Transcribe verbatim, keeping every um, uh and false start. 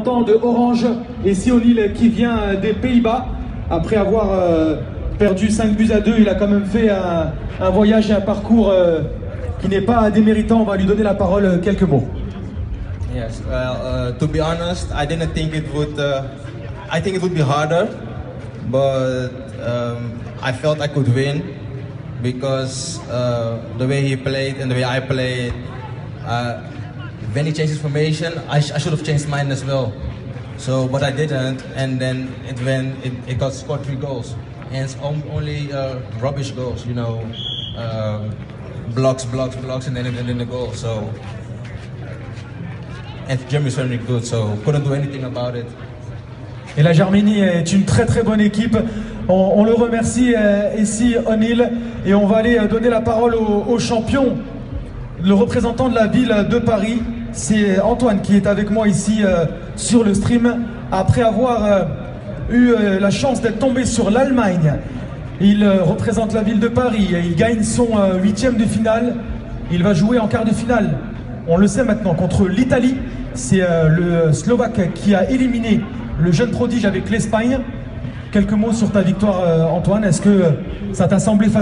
représentant de Orange, et Sionil qui vient des Pays-Bas. Après avoir euh, perdu cinq buts à deux, il a quand même fait un, un voyage et un parcours euh, qui n'est pas déméritant. On va lui donner la parole, quelques mots. Yes, well, uh, to be honest, I didn't think it would, uh, I think it would be harder, but um, I felt I could win because uh, the way he played and the way I played, uh, when he changed his formation, I, sh I should have changed mine as well. So, but I didn't, and then it went, it, it got scored three goals, and it's only uh, rubbish goals, you know, um, blocks, blocks, blocks, and then and then the goal. So. And Germany is very good, so couldn't do anything about it. Et la Germanie est une très très bonne équipe. On, on le remercie euh, ici, O'Neill, et on va aller donner la parole au, au champion, le représentant de la ville de Paris. C'est Antoine qui est avec moi ici euh, sur le stream. Après avoir euh, eu euh, la chance d'être tombé sur l'Allemagne, il euh, représente la ville de Paris et il gagne son euh, huitième de finale. Il va jouer en quart de finale. On le sait maintenant, contre l'Italie. C'est euh, le Slovaque qui a éliminé le jeune prodige avec l'Espagne. Quelques mots sur ta victoire, euh, Antoine. Est-ce que ça t'a semblé facile ?